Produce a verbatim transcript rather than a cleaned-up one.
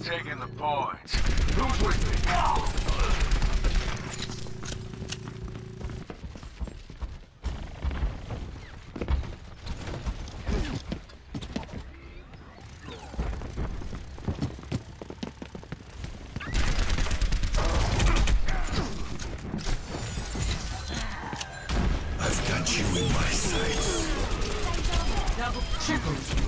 taking the points. Who's with me? I've got you in my sights. Double, triple.